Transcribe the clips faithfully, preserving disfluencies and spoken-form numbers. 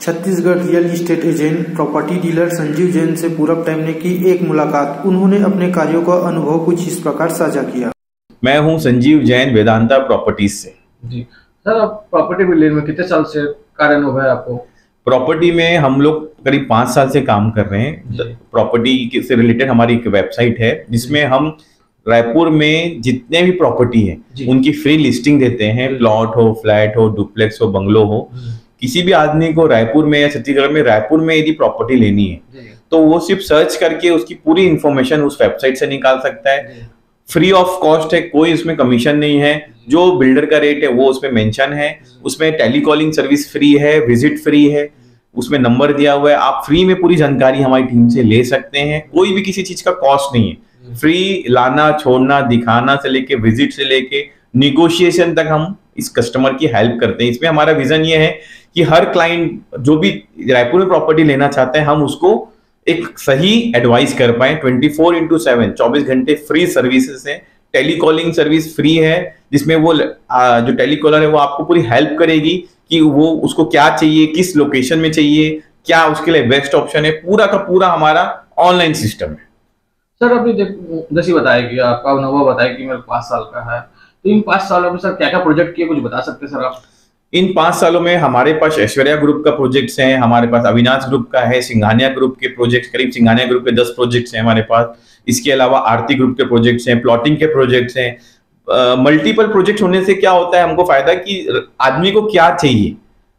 Chhattisgarh real estate agent property dealer Sanjeev Jain से Purab time ने की एक मुलाकात। उन्होंने अपने कार्यों का अनुभव कुछ इस प्रकार साझा किया। मैं हूं संजीव जैन, वेदांता प्रॉपर्टीज से। जी सर, आप प्रॉपर्टी बिल्डिंग में कितने साल से कार्य अनुभव है आपको? प्रॉपर्टी में हम लोग करीब पाँच साल से काम कर रहे हैं। प्रॉपर्टी से रिलेटेड हमारी एक वेबसाइट है जिसमें हम रायपुर में जितने भी प्रॉपर्टी है उनकी फ्री लिस्टिंग देते हैं। प्लॉट हो, फ्लैट हो, डुप्लेक्स हो, बंगलो हो, किसी भी आदमी को रायपुर में या छत्तीसगढ़ में रायपुर में यदि प्रॉपर्टी लेनी है तो वो सिर्फ सर्च करके उसकी पूरी इंफॉर्मेशन उस वेबसाइट से निकाल सकता है। फ्री ऑफ कॉस्ट है, कोई इसमें कमीशन नहीं है। जो बिल्डर का रेट है वो उसमें मेंशन है। उसमें टेलीकॉलिंग सर्विस फ्री है, विजिट फ्री है, उसमें नंबर दिया हुआ है। आप फ्री में पूरी जानकारी हमारी टीम से ले सकते हैं। कोई भी किसी चीज का कॉस्ट नहीं है। फ्री लाना, छोड़ना, दिखाना से लेके विजिट से लेके निगोशिएशन तक हम इस कस्टमर की हेल्प करते हैं। इसमें हमारा विजन ये है कि हर क्लाइंट जो भी रायपुर में प्रॉपर्टी लेना चाहते हैं हम उसको एक सही एडवाइस कर पाए। ट्वेंटी फोर इंटू सेवन चौबीस घंटे फ्री सर्विसेज है। टेलीकॉलिंग सर्विस फ्री है जिसमें वो जो टेलीकॉलर है वो आपको पूरी हेल्प करेगी कि वो उसको क्या चाहिए, किस लोकेशन में चाहिए, क्या उसके लिए बेस्ट ऑप्शन है। पूरा का पूरा हमारा ऑनलाइन सिस्टम है। सर अभी जैसे बताया कि आपका अनुभव बताया कि मेरे पाँच साल का है, तो इन पाँच सालों में सर क्या क्या प्रोजेक्ट किए कुछ बता सकते हैं सर आप? इन पांच सालों में हमारे पास ऐश्वर्या ग्रुप का प्रोजेक्ट्स हैं, हमारे पास अविनाश ग्रुप का है, सिंघानिया ग्रुप के प्रोजेक्ट्स, करीब सिंघानिया ग्रुप के दस प्रोजेक्ट्स हैं हमारे पास। इसके अलावा आरती ग्रुप के प्रोजेक्ट्स हैं, प्लॉटिंग के प्रोजेक्ट्स हैं। मल्टीपल प्रोजेक्ट होने से क्या होता है हमको फायदा कि आदमी को क्या चाहिए,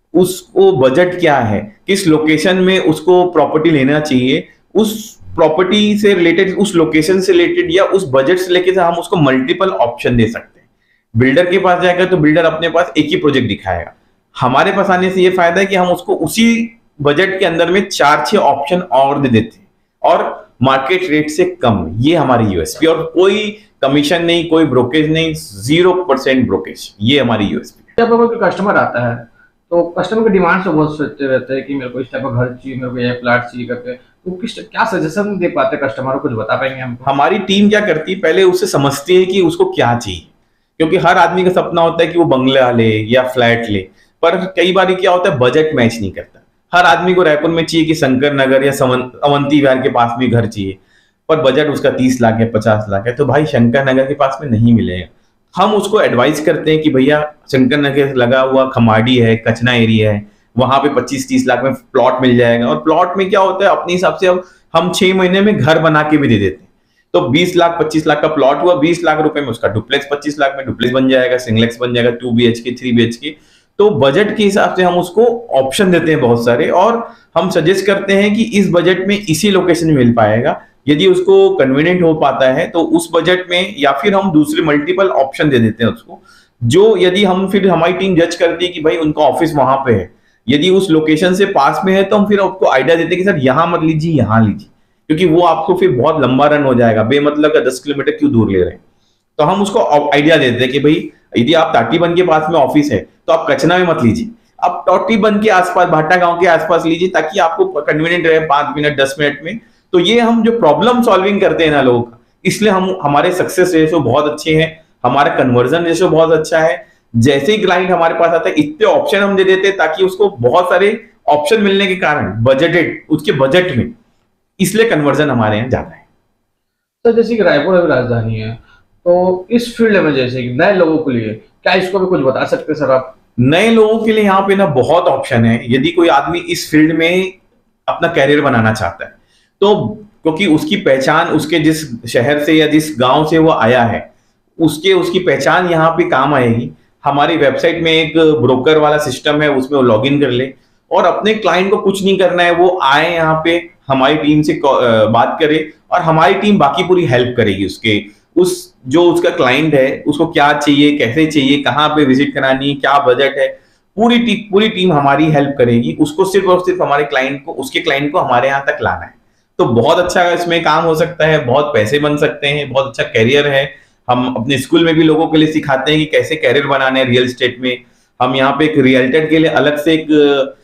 उसको बजट क्या है, किस लोकेशन में उसको प्रॉपर्टी लेना चाहिए, उस प्रॉपर्टी से रिलेटेड, उस लोकेशन से रिलेटेड या उस बजट से लेके हम उसको मल्टीपल ऑप्शन दे सकते हैं। बिल्डर के पास जाएगा तो बिल्डर अपने पास एक ही प्रोजेक्ट दिखाएगा। हमारे पास आने से ये फायदा है कि हम उसको उसी बजट के अंदर में चार छह ऑप्शन और दे देते हैं और मार्केट रेट से कम। ये हमारी यूएसपी, और कोई कमीशन नहीं, कोई ब्रोकेज नहीं, जीरो परसेंट ब्रोकेज, ये हमारी यूएसपी। जब कोई कस्टमर आता है तो कस्टमर की डिमांड से बहुत सोचते रहते हैं कि मेरे को इस टाइप का घर चाहिए, मेरे को ये प्लाट चाहिए करके, तो किस क्या सजेशन दे पाते हैं कस्टमर को, कुछ बता पाएंगे हमको? हमारी टीम क्या करती है, पहले उससे समझती है कि उसको क्या चाहिए, क्योंकि हर आदमी का सपना होता है कि वो बंगला ले या फ्लैट ले, पर कई बार क्या होता है बजट मैच नहीं करता। हर आदमी को रायपुर में चाहिए कि शंकर नगर या अवंती विहार के पास भी घर चाहिए, पर बजट उसका तीस लाख है, पचास लाख है, तो भाई शंकर नगर के पास में नहीं मिलेगा। हम उसको एडवाइस करते हैं कि भैया शंकर नगर लगा हुआ खमाड़ी है, कचना एरिया है, वहां पे पच्चीस तीस लाख में प्लॉट मिल जाएगा। और प्लॉट में क्या होता है अपने हिसाब से अब हम छह महीने में घर बना के भी दे देते हैं। तो बीस लाख पच्चीस लाख का प्लॉट हुआ, बीस लाख रुपए में उसका डुप्लेक्स, पच्चीस लाख में डुप्लेक्स बन जाएगा, सिंगलेक्स बन जाएगा, two B H K, three B H K. तो बजट के हिसाब से हम उसको ऑप्शन देते हैं बहुत सारे, और हम सजेस्ट करते हैं कि इस बजट में इसी लोकेशन में मिल पाएगा। यदि उसको कन्वीनियंट हो पाता है तो उस बजट में, या फिर हम दूसरे मल्टीपल ऑप्शन दे देते हैं उसको, जो यदि हम फिर हमारी टीम जज करती है कि भाई उनका ऑफिस वहां पे है, यदि उस लोकेशन से पास में है तो हम फिर आपको आइडिया देते हैं कि सर यहाँ मत लीजिए, यहाँ लीजिए, क्योंकि वो आपको फिर बहुत लंबा रन हो जाएगा, बेमतलब का दस किलोमीटर क्यों दूर ले रहे हैं। तो हम उसको आइडिया देते हैं कि भाई यदि आप टाटीबंद के पास में ऑफिस है तो आप कचना में मत लीजिए, आप टाटीबंद के आसपास, भाटा गांव के आसपास लीजिए, ताकि आपको कन्वीनियंट रहे पांच मिनट दस मिनट में। तो ये हम जो प्रॉब्लम सॉल्विंग करते हैं ना लोगों का, इसलिए हम हमारे सक्सेस रेशो बहुत अच्छे हैं, हमारा कन्वर्जन रेशो बहुत अच्छा है। जैसे ही क्लाइंट हमारे पास आता है इतने ऑप्शन हम दे देते हैं ताकि उसको बहुत सारे ऑप्शन मिलने के कारण बजटेड, उसके बजट में, इसलिए कन्वर्जन हमारे यहाँ ज्यादा है। तो जैसे कि रायपुर अभी राजधानी है, तो इस फील्ड में जैसे कि नए लोगों के लिए क्या इसको भी कुछ बता सकते हैं सर आप? नए लोगों के लिए यहाँ पे ना बहुत ऑप्शन है। यदि कोई आदमी इस फील्ड में अपना कैरियर बनाना चाहता है तो, क्योंकि उसकी पहचान उसके जिस शहर से या जिस गांव से वो आया है, उसके उसकी पहचान यहाँ पे काम आएगी। हमारी वेबसाइट में एक ब्रोकर वाला सिस्टम है, उसमें वो लॉग इन कर ले और अपने क्लाइंट को कुछ नहीं करना है, वो आए यहाँ पे हमारी टीम से बात करे और हमारी टीम बाकी पूरी हेल्प करेगी उसके, उस जो उसका क्लाइंट है उसको क्या चाहिए, कैसे चाहिए, कहाँ पे विजिट करानी है, क्या बजट है, पूरी टीम पूरी टीम हमारी हेल्प करेगी। उसको सिर्फ और सिर्फ हमारे क्लाइंट को, उसके क्लाइंट को हमारे यहाँ तक लाना है। तो बहुत अच्छा इसमें काम हो सकता है, बहुत पैसे बन सकते हैं, बहुत अच्छा कैरियर है। हम अपने स्कूल में भी लोगों के लिए सिखाते हैं कि कैसे कैरियर बनाना है रियल एस्टेट में। हम यहाँ पे एक रियल्टर के लिए अलग से एक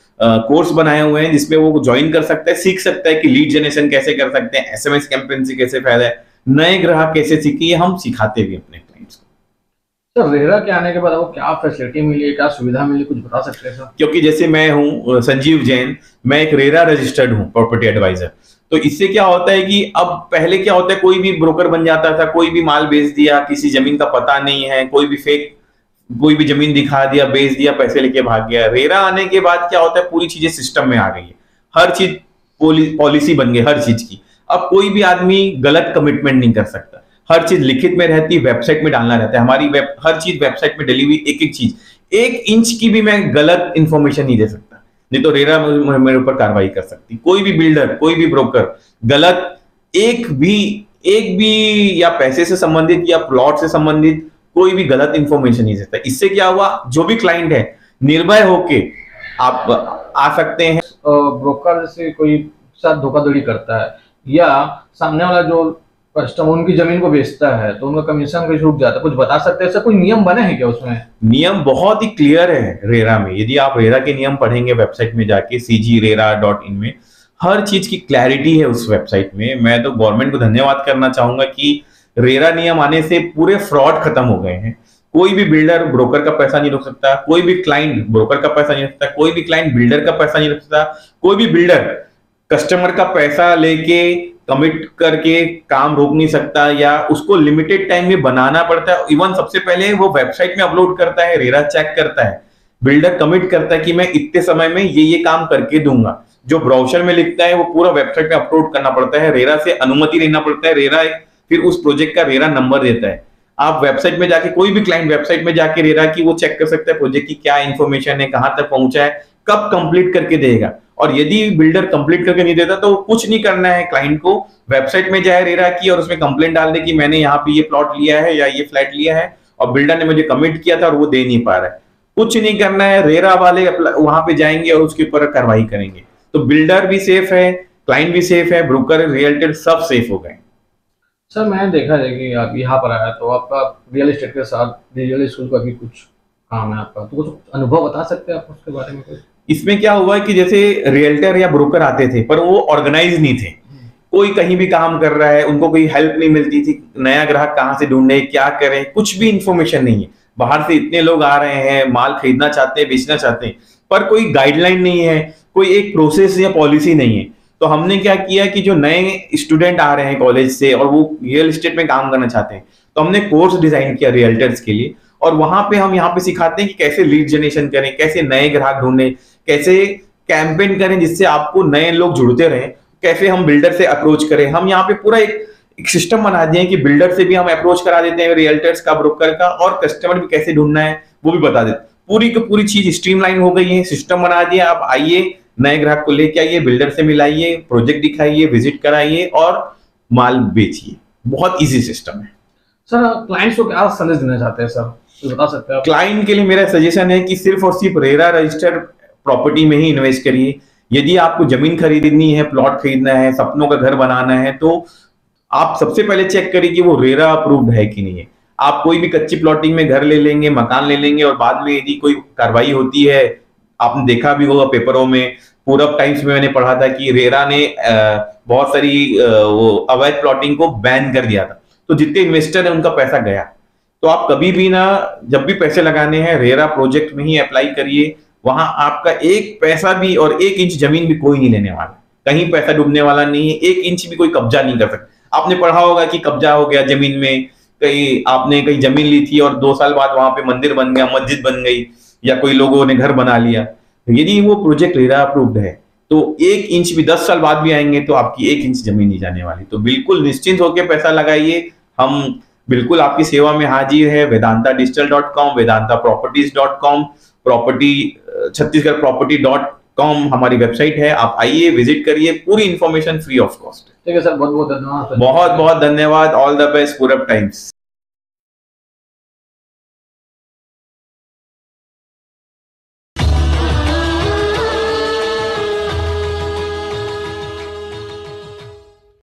कोर्स बनाए हुए हैं जिसमें वो ज्वाइन कर सकता है, सीख सकता है कि लीड जनरेशन कैसे कर सकते हैं, एसएमएस कैंपेन से कैसे फायदा है, नए ग्राहक कैसे सीखे, हम सिखाते भी अपने क्लाइंट्स को। सर रेरा के आने के बाद आपको क्या फैसिलिटी मिली, क्या सुविधा मिली, कुछ बता सकते हैं सर? क्योंकि जैसे मैं हूँ संजीव जैन, मैं एक रेरा रजिस्टर्ड हूँ प्रॉपर्टी एडवाइजर। तो इससे क्या होता है कि अब पहले क्या होता है, कोई भी ब्रोकर बन जाता था, कोई भी माल बेच दिया, किसी जमीन का पता नहीं है, कोई भी फेक कोई भी जमीन दिखा दिया, बेच दिया, पैसे लेके भाग गया। रेरा आने के बाद क्या होता है, पूरी चीजें सिस्टम में आ गई है, हर चीज पॉलिसी बन गई हर चीज की। अब कोई भी आदमी गलत कमिटमेंट नहीं कर सकता, हर चीज लिखित में रहती, वेबसाइट में डालना रहता है। हमारी वेब हर चीज वेबसाइट में डली हुई, एक एक चीज, एक इंच की भी मैं गलत इंफॉर्मेशन नहीं दे सकता, नहीं तो रेरा मेरे ऊपर कार्रवाई कर सकती। कोई भी बिल्डर, कोई भी ब्रोकर गलत एक भी एक भी या पैसे से संबंधित या प्लॉट से संबंधित कोई भी गलत इंफॉर्मेशन नहीं देता। इससे क्या हुआ, जो भी क्लाइंट है निर्भय होके आप आ सकते हैं। ब्रोकर जैसे कोई साथ धोखाधड़ी करता है या सामने वाला जो कस्टमर उनकी जमीन को बेचता है तो उनका कमीशन कैसे रुक जाता है, कुछ बता सकते हैं? ऐसा कोई नियम बने हैं क्या उसमें? नियम बहुत ही क्लियर है रेरा में। यदि आप रेरा के नियम पढ़ेंगे वेबसाइट में जाके सी जी रेरा डॉट इन में, हर चीज की क्लैरिटी है उस वेबसाइट में। मैं तो गवर्नमेंट को धन्यवाद करना चाहूंगा कि रेरा नियम आने से पूरे फ्रॉड खत्म हो गए हैं। कोई भी बिल्डर ब्रोकर का पैसा नहीं रोक सकता, कोई भी क्लाइंट ब्रोकर का पैसा नहीं रोक सकता, कोई भी क्लाइंट बिल्डर का पैसा नहीं रोक सकता, कोई भी बिल्डर कस्टमर का पैसा लेके कमिट करके काम रोक नहीं सकता, या उसको लिमिटेड टाइम में बनाना पड़ता है। इवन सबसे पहले वो वेबसाइट में अपलोड करता है, रेरा चेक करता है, बिल्डर कमिट करता है कि मैं इतने समय में ये ये काम करके दूंगा। जो ब्राउजर में लिखता है वो पूरा वेबसाइट में अपलोड करना पड़ता है, रेरा से अनुमति लेना पड़ता है, रेरा फिर उस प्रोजेक्ट का रेरा नंबर देता है। आप वेबसाइट में जाके, कोई भी क्लाइंट वेबसाइट में जाके रेरा की वो चेक कर सकता है प्रोजेक्ट की क्या इंफॉर्मेशन है, कहां तक पहुंचा है, कब कंप्लीट करके देगा। और यदि बिल्डर कंप्लीट करके नहीं देता तो कुछ नहीं करना है, क्लाइंट को वेबसाइट में जाए रेरा की और उसमें कंप्लेंट डाल दे कि मैंने यहाँ पे ये प्लॉट लिया है या ये फ्लैट लिया है और बिल्डर ने मुझे कमिट किया था और वो दे नहीं पा रहा है। कुछ नहीं करना है, रेरा वाले वहां पे जाएंगे और उसके ऊपर कार्रवाई करेंगे। तो बिल्डर भी सेफ है, क्लाइंट भी सेफ है, ब्रोकर, रियल्टर सब सेफ हो गए। सर मैंने देखा है कि आप यहाँ पर आया तो आपका रियल एस्टेट के साथ रियल स्कूल का भी कुछ काम है आपका, तो कुछ अनुभव बता सकते हैं आप उसके बारे में? कुछ इसमें क्या हुआ है कि जैसे रियल्टर या ब्रोकर आते थे पर वो ऑर्गेनाइज नहीं थे, कोई कहीं भी काम कर रहा है, उनको कोई हेल्प नहीं मिलती थी, नया ग्राहक कहाँ से ढूंढे, क्या करें, कुछ भी इंफॉर्मेशन नहीं है। बाहर से इतने लोग आ रहे हैं, माल खरीदना चाहते हैं, बेचना चाहते हैं, पर कोई गाइडलाइन नहीं है, कोई एक प्रोसेस या पॉलिसी नहीं है। तो हमने क्या किया कि जो नए स्टूडेंट आ रहे हैं कॉलेज से और वो रियल एस्टेट में काम करना चाहते हैं, तो हमने कोर्स डिजाइन किया रियल्टर्स के लिए, और वहां पे हम यहाँ पे सिखाते हैं कि कैसे लीड जनरेशन करें, कैसे नए ग्राहक ढूंढें, कैसे कैंपेन करें जिससे आपको नए लोग जुड़ते रहें, कैसे हम बिल्डर से अप्रोच करें। हम यहाँ पे पूरा एक, एक सिस्टम बना दिए कि बिल्डर से भी हम अप्रोच करा देते हैं, रियल्टर्स का, ब्रोकर का, और कस्टमर भी कैसे ढूंढना है वो भी बता देते। पूरी की पूरी चीज स्ट्रीमलाइन हो गई है, सिस्टम बना दिया। आप आइए, नए ग्राहक को लेके आइए, बिल्डर से मिलाइए, प्रोजेक्ट दिखाइए, विजिट कराइए और माल बेचिए। बहुत इजी सिस्टम है। सर क्लाइंट्स को क्या संदेश देना चाहते हैं सर, तो बता सकते हैं? क्लाइंट के लिए मेरा सजेशन है कि सिर्फ और सिर्फ रेरा रजिस्टर्ड प्रॉपर्टी में ही इन्वेस्ट करिए। यदि आपको जमीन खरीदनी है, प्लॉट खरीदना है, सपनों का घर बनाना है, तो आप सबसे पहले चेक करिए कि वो रेरा अप्रूव्ड है कि नहीं है। आप कोई भी कच्ची प्लॉटिंग में घर ले लेंगे, मकान ले लेंगे, और बाद में यदि कोई कार्रवाई होती है, आपने देखा भी होगा पेपरों में, पूरब टाइम्स में मैंने पढ़ा था कि रेरा ने बहुत सारी वो अवैध प्लॉटिंग को बैन कर दिया था, तो जितने इन्वेस्टर है उनका पैसा गया। तो आप कभी भी ना, जब भी पैसे लगाने हैं, रेरा प्रोजेक्ट में ही अप्लाई करिए। वहां आपका एक पैसा भी और एक इंच जमीन भी कोई नहीं लेने वाला, कहीं पैसा डूबने वाला नहीं है, एक इंच भी कोई कब्जा नहीं कर सकता। आपने पढ़ा होगा कि कब्जा हो गया जमीन में, कहीं आपने कहीं जमीन ली थी और दो साल बाद वहां पे मंदिर बन गया, मस्जिद बन गई, या कोई लोगों ने घर बना लिया। यदि वो प्रोजेक्ट रेरा अप्रूव्ड है तो एक इंच भी दस साल बाद भी आएंगे तो आपकी एक इंच जमीन नहीं जाने वाली। तो बिल्कुल निश्चिंत होकर पैसा लगाइए, हम बिल्कुल आपकी सेवा में हाजिर है। Vedanta digital dot com, Vedanta properties dot com, property Chhattisgarh property dot com हमारी वेबसाइट है। आप आइए, विजिट करिए, पूरी इंफॉर्मेशन फ्री ऑफ कॉस्ट। ठीक है सर, बहुत बहुत धन्यवाद। बहुत बहुत धन्यवाद। All the best, Purab times.